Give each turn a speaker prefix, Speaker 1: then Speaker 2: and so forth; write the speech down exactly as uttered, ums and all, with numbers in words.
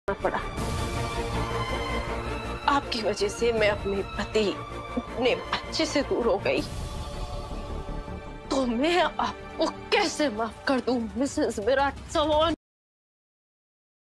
Speaker 1: पड़ा। आपकी वजह से मैं अपने पति, अपने बच्चे से दूर हो गई, तो मैं आपको कैसे माफ कर दूं मिसेस विराट चव्हाण?